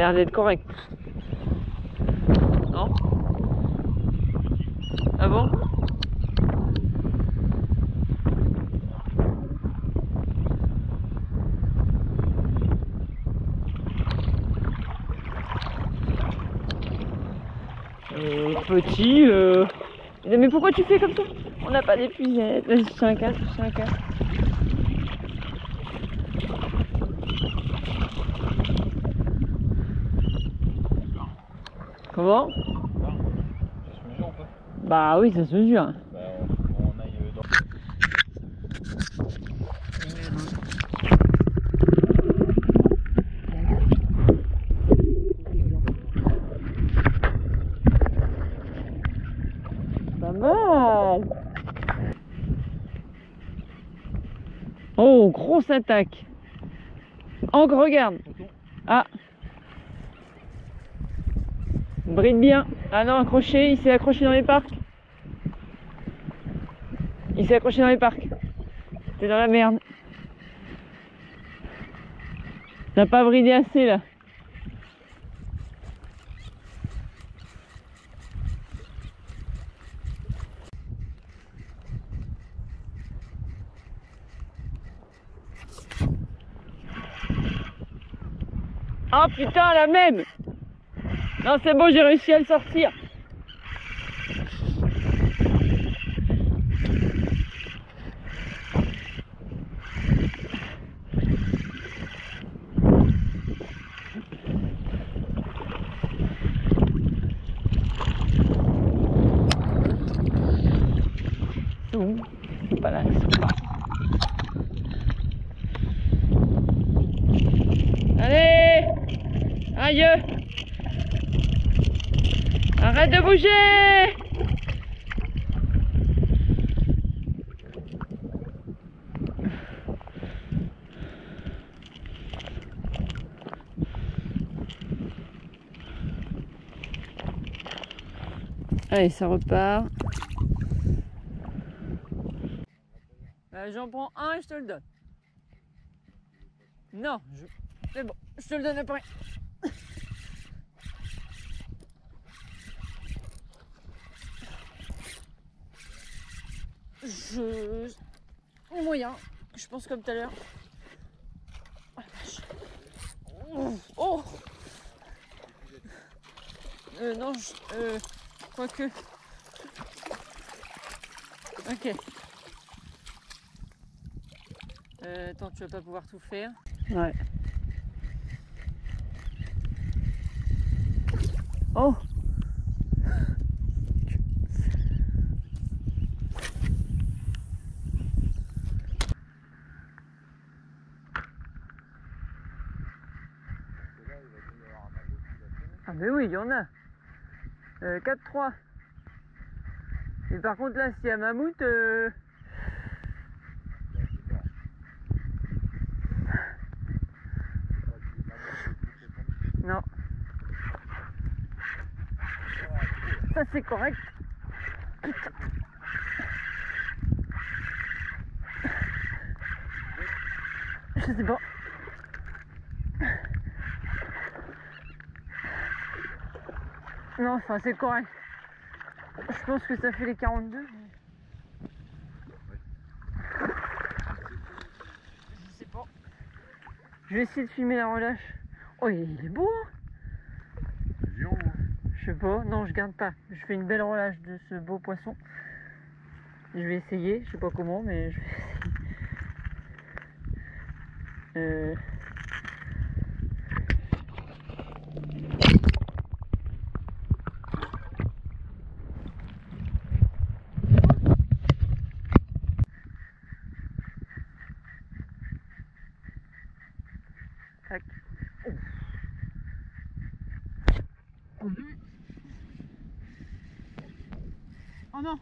l'air d'être correct. Non? Ah bon? Petit, mais pourquoi tu fais comme ça? On n'a pas d'épuisette. Vas-y, je tiens un cadre, je tiens un cadre. Comment? Ça se mesure un peu? Bah oui, ça se mesure. Bah, on aille dans... Pas mal. Oh, grosse attaque. Oh, regarde. Ah. Bride bien. Ah non, accroché, il s'est accroché dans les parcs. Il s'est accroché dans les parcs. T'es dans la merde. T'as pas bridé assez là. Oh putain, la même. Non, c'est bon, j'ai réussi à le sortir. C'est pas là, ils sont pas. Allez! Aïe! Arrête de bouger! Allez, ça repart. J'en prends un et je te le donne. Non, c'est bon, je te le donne après. Moyen, je pense comme tout à l'heure. Oh la vache. Oh. Non, quoique. Ok. Attends, tu vas pas pouvoir tout faire. Ouais. Oh. Ah mais oui, il y en a. 4-3. Mais par contre là, s'il y a mammouth... Non. Ça c'est correct. Putain. Je sais pas. Non, enfin c'est correct. Je pense que ça fait les 42. Je sais pas. Je vais essayer de filmer la relâche. Oh, il est beau hein. Je sais pas, non je garde pas. Je fais une belle relâche de ce beau poisson. Je vais essayer, je sais pas comment, mais je vais essayer. Tac. Oh. Oh non.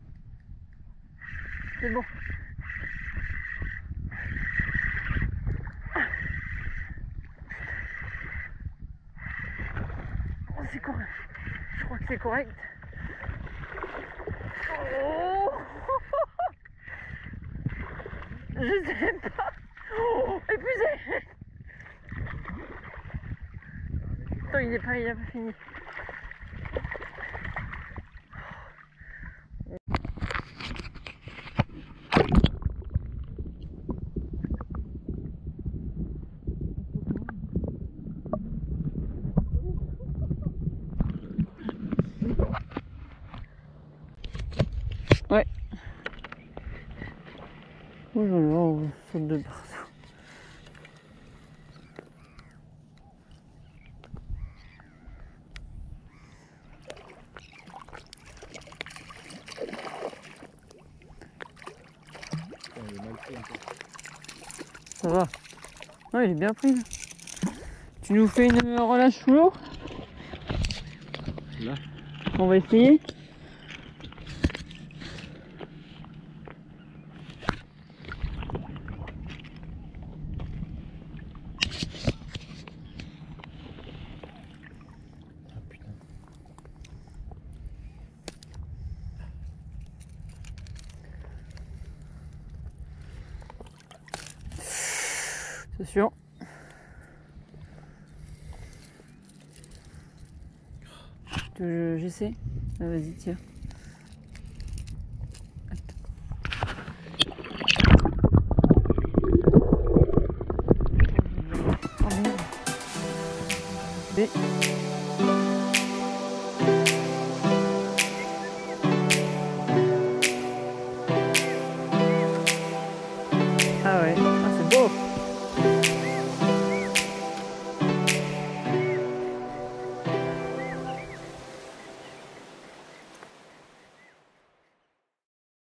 C'est bon. Oh, c'est correct. Je crois que c'est correct. Oh. Je sais pas. Oh, épuisé. attends, il a pas fini. Ouais. Oh là là, on saute de partout. Il est mal pris un peu. Ça va. Ouais, il est bien pris. Là. Tu nous fais une relâche sous l'eau? Là. On va essayer. Ah putain. C'est sûr. J'essaie. Ah, vas-y, tire.